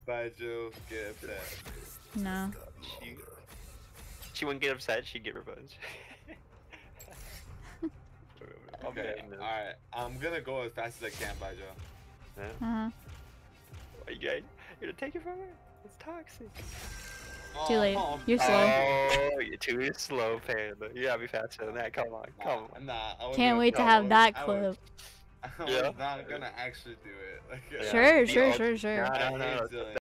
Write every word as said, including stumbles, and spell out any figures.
Baijo get upset. No. She, she wouldn't get upset. She'd get revenge. Okay, alright. I'm gonna go as fast as I can, Baijo. Yeah. Uh-huh. Are you good? You're gonna take it from her? It's toxic. Too late. Oh, You're slow. Oh, you're too slow, Panda. You gotta be faster than that. Come on, nah, come on. Nah, I was Can't gonna, wait to I have was, that I clip. was, I was Yeah. not gonna actually do it. Like, Yeah. Sure, The sure, ult- sure, sure. No, I no, no. hate It's the Zilean.